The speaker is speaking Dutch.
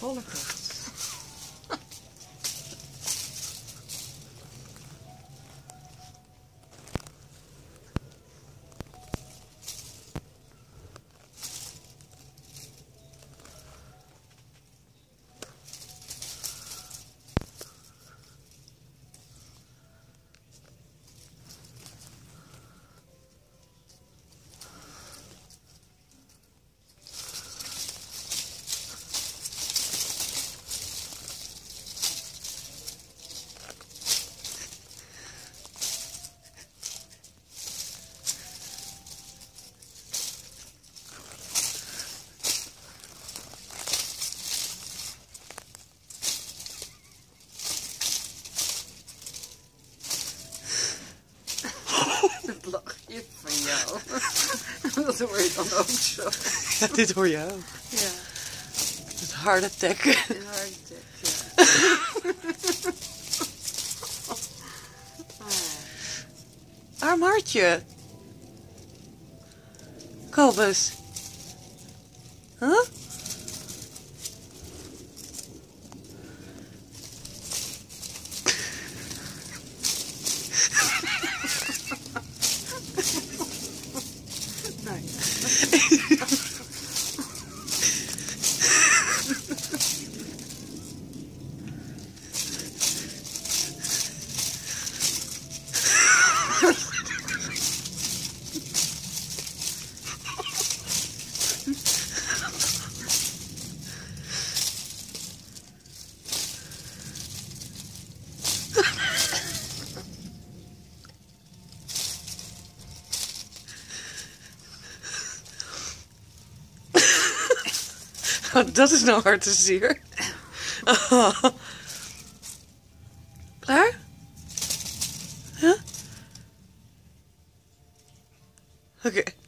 Holocaust. Dat lachje van jou. Dat hoor je dan ook zo. Ja, dit hoor je ook. Ja. Het harde tek. Een harde tek, ja. Arm hartje. Kobus. Huh? Oh, dat is nou hartzeer. Oh. Klaar? Ja? Oké.